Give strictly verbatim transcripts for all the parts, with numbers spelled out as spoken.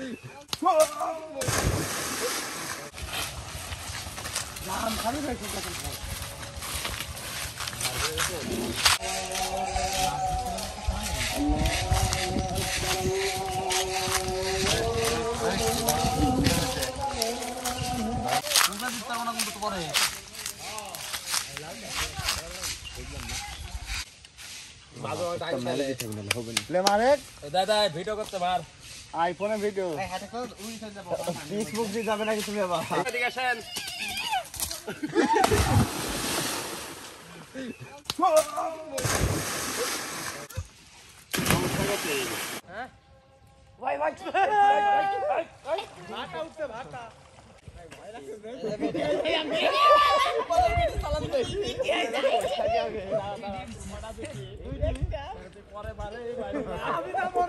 রাম খালি ভাই কোন কথা বল তোমরা দিতে পারো না কিন্তু পরে বাজো টাইম মেলে দিতে হবে না প্লে মারে দাদা ভিডিও করতে মার আইফোনে ভিডিও এই হাতে কো উই চলে যাব ফেসবুক দিয়ে যাবে নাকি তুমি আবার এদিকে আসেন হ্যাঁ ভাই ভাই ভাটা উঠছে ভাটা এই আমি সালাম দেছি পরে বারে আমি না মন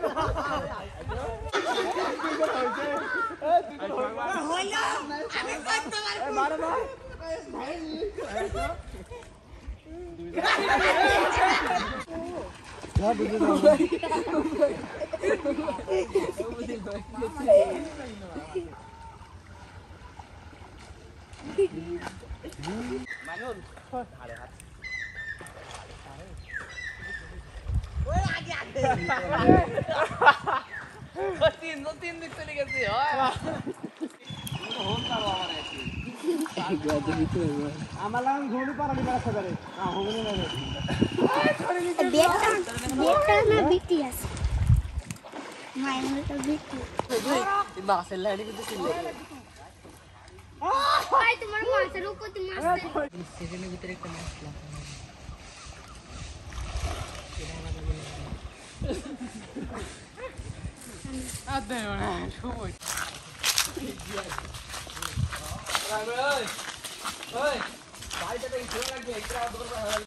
হইলো আমি করতে পারবো মারো ভাই না বুঝি না মানুন আরে হাত ওই আগে আগে ও তিন ও তিন দিক চলে গেছে হয় হোম করো আমারে গাদে ভিতরে আমালাম ঘোড়ি পারানি রাস্তা করে না হোমনি না দেখটা দেখটা না বিটি আছে মাইনে তো বিটি এই মাছের লাইনে কিন্তু ছিলে ভাই তোমার মাছের উপর তুমি মাছ সিজনের ভিতরে একটা মাছ আদে না শুই ওই ওই ভাইটা তো এই ছোট লাগবে একটা